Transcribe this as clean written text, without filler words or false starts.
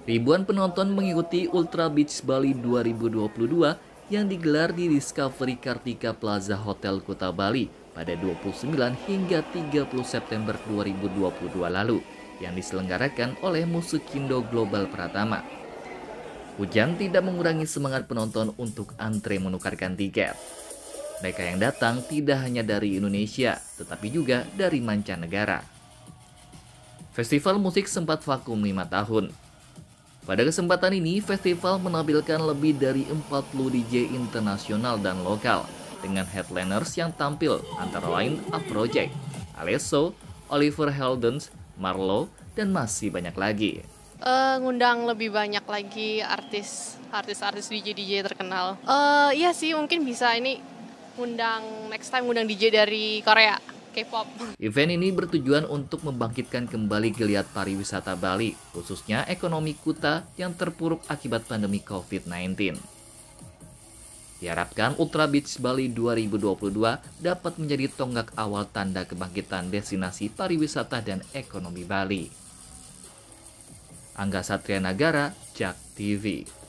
Ribuan penonton mengikuti Ultra Beach Bali 2022 yang digelar di Discovery Kartika Plaza Hotel Kuta Bali pada 29 hingga 30 September 2022 lalu yang diselenggarakan oleh Musukindo Global Pratama. Hujan tidak mengurangi semangat penonton untuk antre menukarkan tiket. Mereka yang datang tidak hanya dari Indonesia, tetapi juga dari mancanegara. Festival musik sempat vakum 5 tahun. Pada kesempatan ini, festival menampilkan lebih dari 40 DJ internasional dan lokal dengan headliners yang tampil antara lain Afrojack, Alesso, Oliver Heldens, Marlo, dan masih banyak lagi. Ngundang lebih banyak lagi artis DJ terkenal. Iya sih, mungkin bisa ini next time ngundang DJ dari Korea, K-pop. Event ini bertujuan untuk membangkitkan kembali geliat pariwisata Bali, khususnya ekonomi Kuta yang terpuruk akibat pandemi COVID-19. Diharapkan Ultra Beach Bali 2022 dapat menjadi tonggak awal tanda kebangkitan destinasi pariwisata dan ekonomi Bali. Angga Satria Nagara, JAK TV.